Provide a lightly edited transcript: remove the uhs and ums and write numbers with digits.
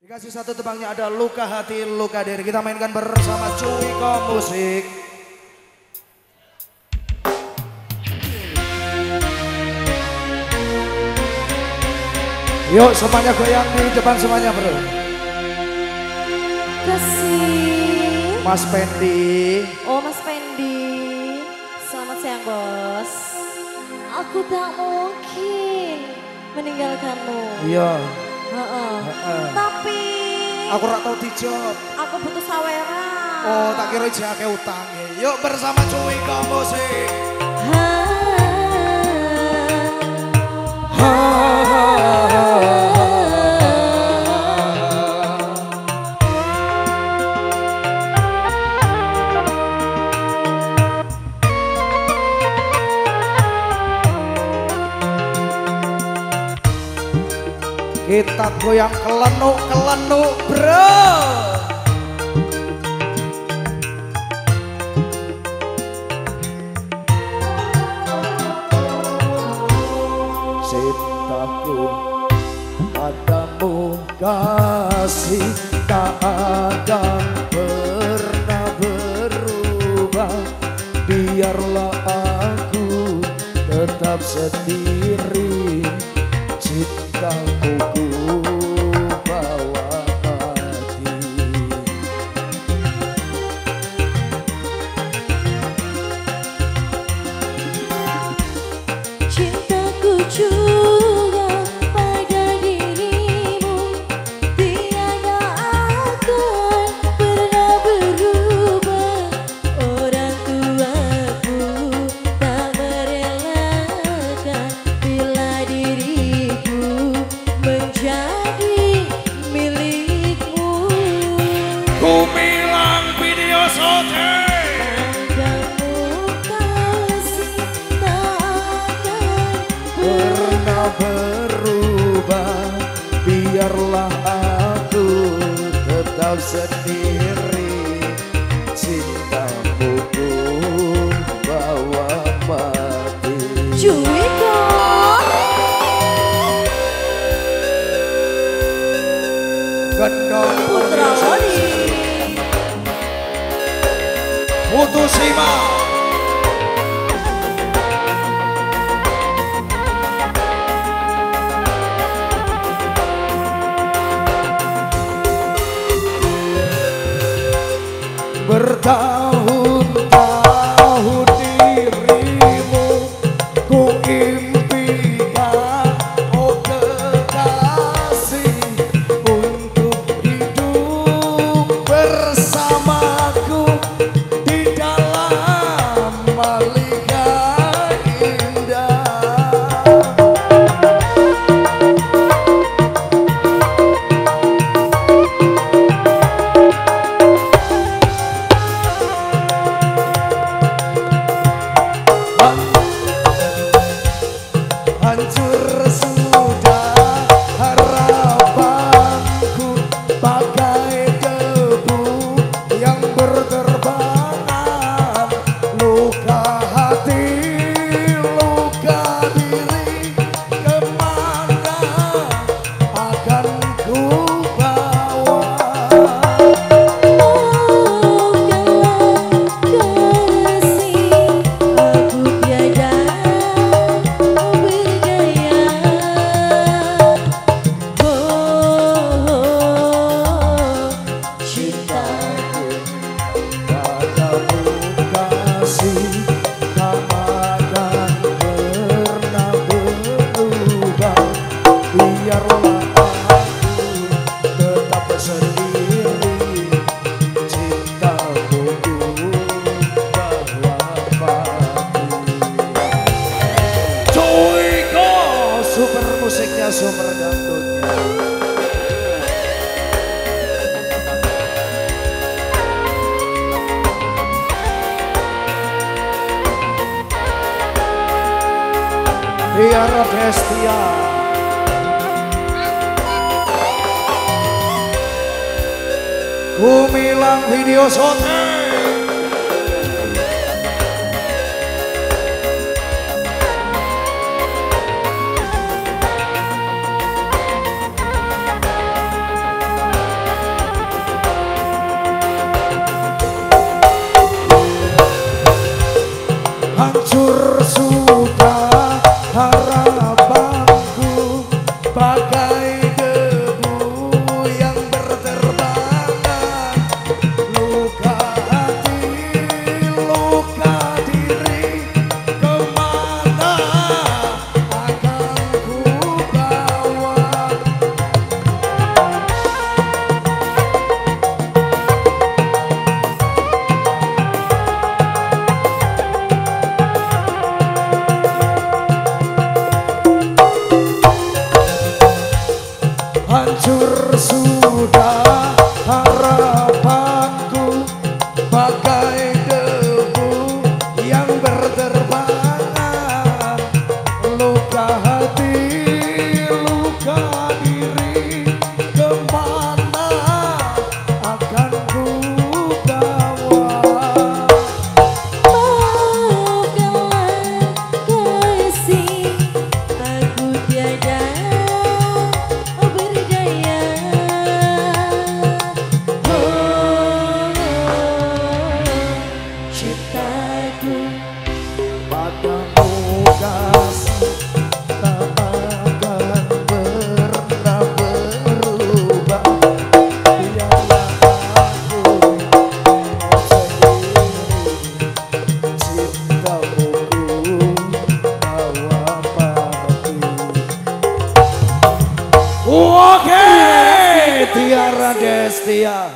Dikasih satu tebangnya ada Luka Hati Luka Diri. Kita mainkan bersama Cuiko Musik. Yuk semuanya goyang di depan semuanya bro. Kasih Mas Pendi. Oh Mas Pendi, selamat siang bos. Aku tak mungkin meninggalkanmu. Iya. Tapi aku rak tau dijawab. aku butuh saweran. Oh tak kira jake utang. Yuk bersama Cuiko Musik. Kita goyang kelenuk bro. Cintaku padamu kasih tak akan pernah berubah. Biarlah aku tetap sendiri. Cintaku ku bawa mati. Cintaku juga pada dirimu, tiada akan pernah berubah. Orang tuaku tak merelakan bila diriku menjadi milikmu. Ku bilang video shooting. Pernah berubah, biarlah aku tetap sendiri. Cintamu ku bawa mati. Cuiko Gendong Putra Wali Putusima. Bertahun-tahun dirimu ku impikan, oh kekasih, untuk hidup bersamaku di dalam malika indah. Hancur sudah harapanku bagai debu yang berterbangan. Luka hati, luka diri, kemana akan ku bawa? Biarlah aku tetap sendiri. Cintamu ku bawa mati. Cuiko super musiknya, super dangdutnya. Tiara Destia. Gumilang video shooting. tiada berdaya. Oh, cintaku padamu kasih tak akan pernah berubah. Biarlah aku sendiri, cintamu ku bawa pergi. Oke, Tiara Destia.